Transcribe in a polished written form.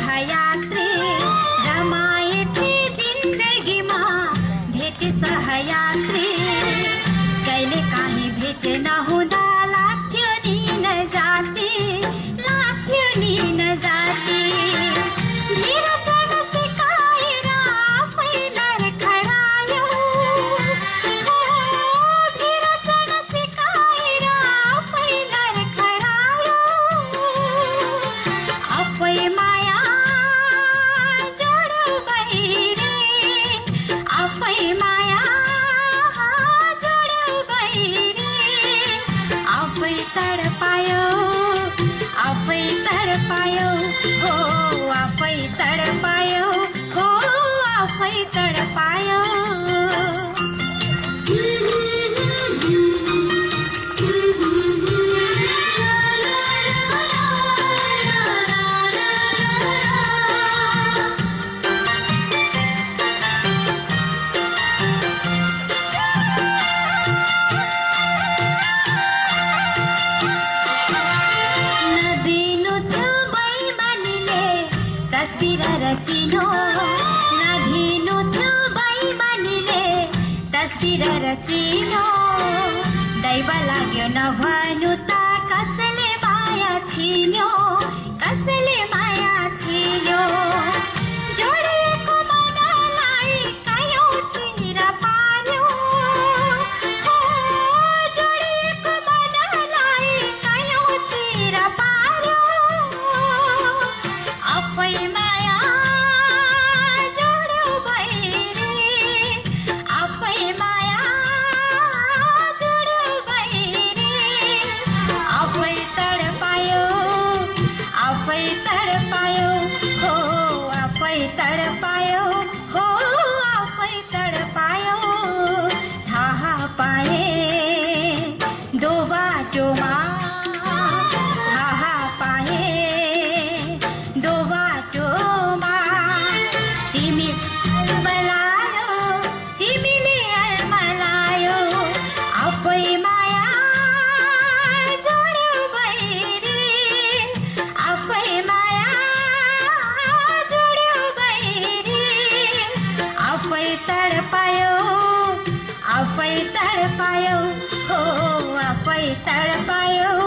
सहयात्री रमाए थे जिन्दगीमा भेट सहयात्री कहिले काहीँ भेट नहुँदा लाग्थ्यो नि नजाती भिर चढ सिकाएर आफै लडखडायो भिर चढ सिकाएर आफै लडखडायो आफै माया जोड्यो बहिरे आफै माया जोड्यो बहिरे आफै तडपायो हो आफै तडपायो हो आफै तडपायो तस्बिर रचिनो नदिनु थियो बैमानीले तस्बिर रचिनो दैव लाग्यो नभनु त कसले माया छिन्यो जोडिएको मनलाई कयौं चिर पार्यो जोडिएको मनलाई कयौं चिर पार्यो आफै माया जोड्यो बहिरे आफै माया जोड्यो बहिरे आफै तडपायो हो आफै तडपायो थाहा पाए दो बाटोमा तिमीले अल्मलायो आफै माया जोड्यो बहिरे आफै माया जोड्यो बहिरे आफै तडपायो हो आफै तडपायो